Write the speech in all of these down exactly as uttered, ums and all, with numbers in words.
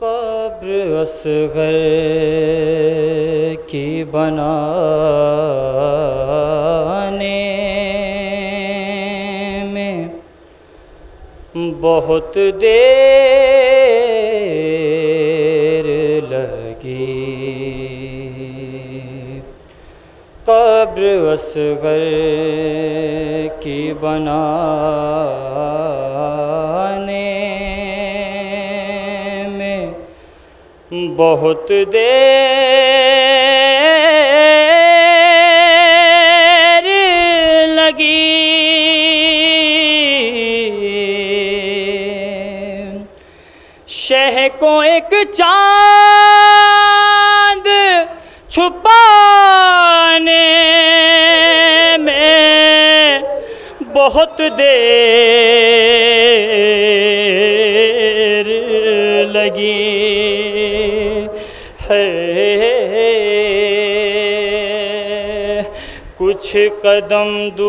قبر اصغر کی بنانے میں بہت دیر لگی، قبر اصغر کی بنانے میں بہت دیر لگی، شہ کو ایک چاند چھپانے میں بہت دیر لگی ہے، کچھ قدم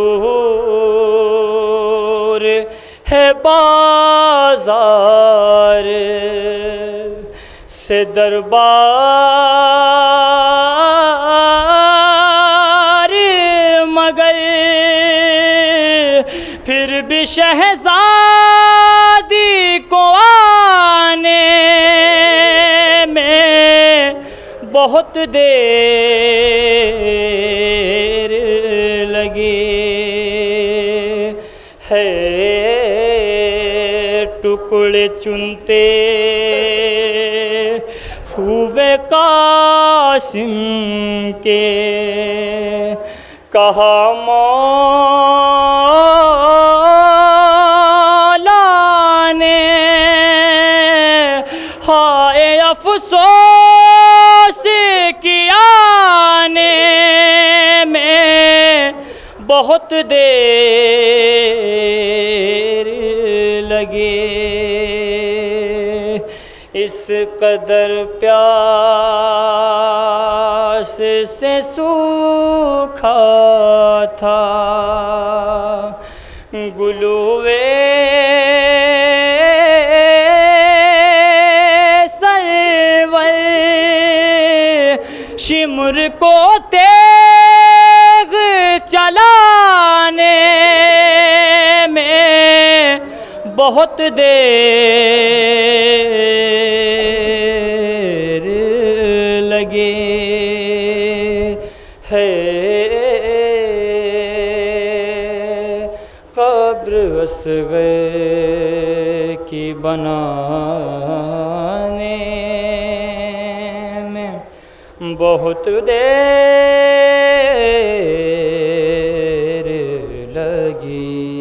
دور ہے بازار سے دربار، مگر پھر بھی شہزادی کو آنے میں بہت دیر لگی ہے، ٹکڑے چنتے ہوئے قاسم کے کہا مولا نے، ہائے افسوس کیا آنے میں بہت دیر لگی، اس قدر پیاس سے سوکھا تھا گلوے سرور، شمر کو تیغ چلانے میں بہت دیر لگی ہے، قبر اصغر کی بنانے میں بہت دیر لگی۔